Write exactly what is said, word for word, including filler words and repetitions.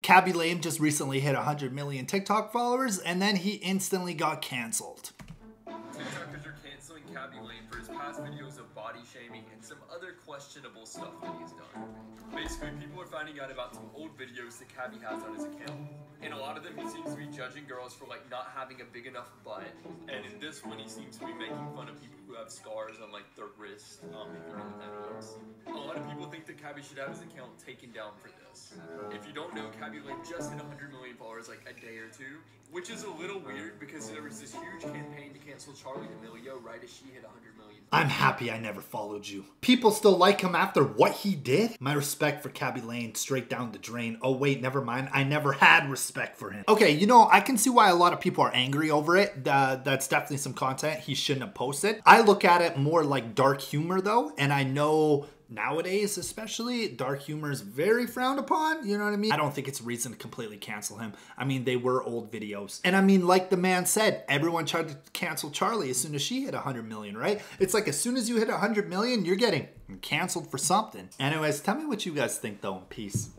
Khaby Lame just recently hit one hundred million TikTok followers, and then he instantly got canceled. TikTokers are canceling Khaby Lame for his past videos of body shaming and some other questionable stuff that he's done. Basically, people are finding out about some old videos that Khaby has on his account. In a lot of them, he seems to be judging girls for like not having a big enough butt. And in this one, he seems to be making fun of people who have scars on like their wrist. Um, if you know what that means. A lot of people think that Khaby should have his account taken down for this. If you don't know, Khaby Lame just hit one hundred million followers like a day or two, which is a little weird because there was this huge campaign to cancel Charli D'Amelio right as she hit one hundred million. I'm happy I never followed you. People still like him after what he did? My respect for Khaby Lame straight down the drain. Oh wait, never mind. I never had respect for him. Okay, you know, I can see why a lot of people are angry over it. Uh, that's definitely some content he shouldn't have posted. I look at it more like dark humor though, and I know nowadays, especially, dark humor is very frowned upon. You know what I mean? I don't think it's a reason to completely cancel him. I mean, they were old videos. And I mean, like the man said, everyone tried to cancel Charli as soon as she hit one hundred million, right? It's like as soon as you hit one hundred million, you're getting canceled for something. Anyways, tell me what you guys think though, and peace.